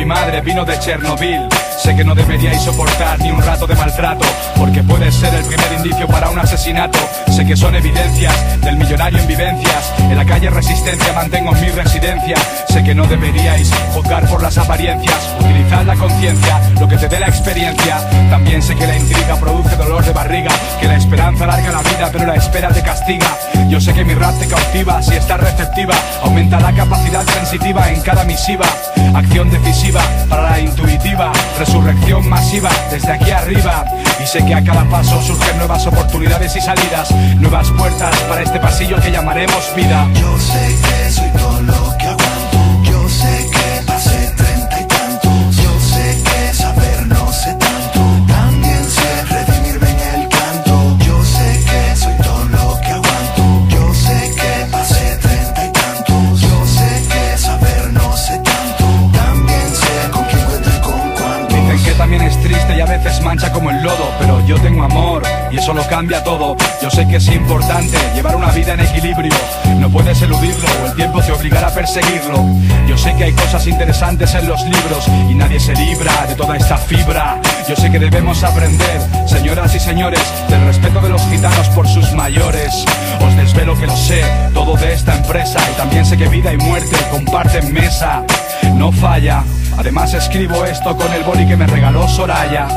madre vino de Chernobyl. Sé que no deberíais soportar ni un rato de maltrato, porque puede ser el primer indicio para un asesinato. Sé que son evidencias del millonario en vivencias. En la calle Resistencia mantengo mi residencia. Sé que no deberíais juzgar por las apariencias. Utilizad la conciencia, lo que te dé la experiencia. También sé que la intriga produce dolor de barriga, que la esperanza alarga la vida pero la espera te castiga. Yo sé que mi rap te cautiva si estás receptiva. Aumenta la capacidad sensitiva en cada misiva. Acción decisiva para la intuitiva. Resurrección masiva desde aquí arriba. Y sé que a cada paso surgen nuevas oportunidades y salidas, nuevas puertas para este pasillo que llamaremos vida. Yo sé que soy todo lo que aguanto. Yo sé que pasé 30 y tantos. Yo sé que saber no sé tanto. También sé redimirme en el canto. Yo sé que soy todo lo que aguanto. Yo sé que pasé 30 y tantos. Yo sé que saber no sé tanto. También sé con quién cuento y con cuántos. Dicen que también es triste y a veces mancha como el lodo, pero yo tengo amor y eso lo cambia todo. Yo sé que es importante llevar una vida en equilibrio. No puedes eludirlo o el tiempo te obligará a perseguirlo. Yo sé que hay cosas interesantes en los libros y nadie se libra de toda esta fibra. Yo sé que debemos aprender, señoras y señores, del respeto de los gitanos por sus mayores. Os desvelo que lo sé todo de esta empresa, y también sé que vida y muerte comparten mesa. No falla, además escribo esto con el boli que me regaló Soraya.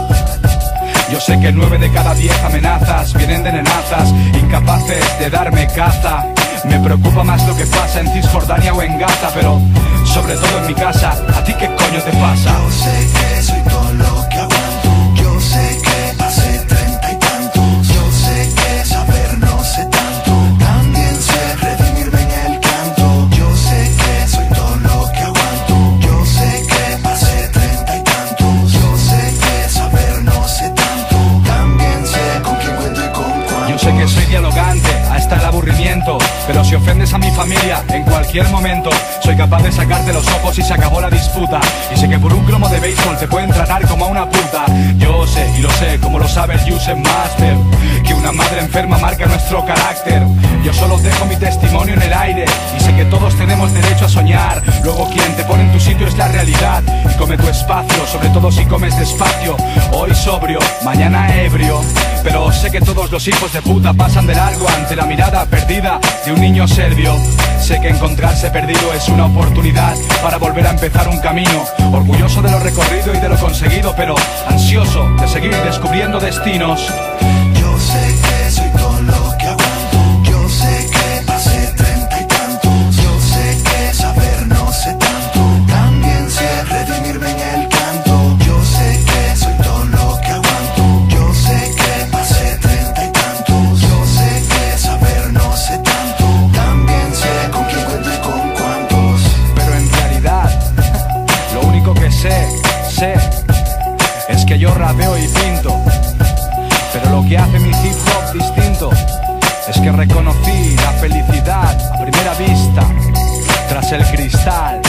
Yo sé que 9 de cada 10 amenazas vienen de nenazas incapaces de darme caza. Me preocupa más lo que pasa en Cisjordania o en Gaza, pero sobre todo en mi casa. ¿A ti qué coño te pasa? Yo sé que soy todo lo que aguanto. Yo sé que pasé 30 y tantos. Yo sé que saber no sé tanto. También sé redimirme en el canto. Yo sé que soy todo lo que aguanto. Yo sé que pasé 30 y tantos. Yo sé que saber no sé tanto. También sé con quién cuento y con cuántos. Yo sé que soy dialogante hasta el aburrimiento, pero si ofendes a mi familia en cualquier momento, soy capaz de sacarte los ojos y se acabó la disputa. Y sé que por un cromo de béisbol te pueden tratar como a una puta. Yo sé, y lo sé, como lo sabe el User Master, que una madre enferma marca nuestro carácter. Yo solo dejo mi testimonio en el aire y sé que todos tenemos derecho a soñar. Luego quien te pone en tu sitio es la realidad y come tu espacio, sobre todo si comes despacio. Hoy sobrio, mañana ebrio, pero sé que todos los hijos de puta pasan de largo ante la mirada perdida de un niño serbio. Sé que encontrarse perdido es una oportunidad para volver a empezar un camino. Orgulloso de lo recorrido y de lo conseguido, pero ansioso de seguir descubriendo destinos. Yo sé que soy todo lo que aguanto. Yo sé que pasé 30 y tantos. Yo sé que saber no sé tanto. También sé redimirme en el canto. Yo sé que soy todo lo que aguanto. Yo sé que pasé 30 y tantos. Yo sé que saber no sé tanto. También sé con quién cuento y con cuántos. Pero en realidad, lo único que sé es que yo rapeo y pinto. Pero lo que hace mi hip hop distinto es que reconocí la felicidad a primera vista tras el cristal.